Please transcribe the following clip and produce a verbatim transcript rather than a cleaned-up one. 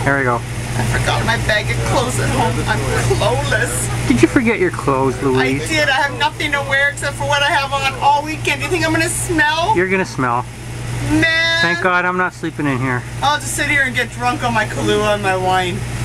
Here we go. I forgot my bag of clothes at home. I'm clothesless. Did you forget your clothes, Louise? I did. I have nothing to wear except for what I have on all weekend. Do you think I'm going to smell? You're gonna smell. Man. Thank God I'm not sleeping in here. I'll just sit here and get drunk on my Kahlua and my wine.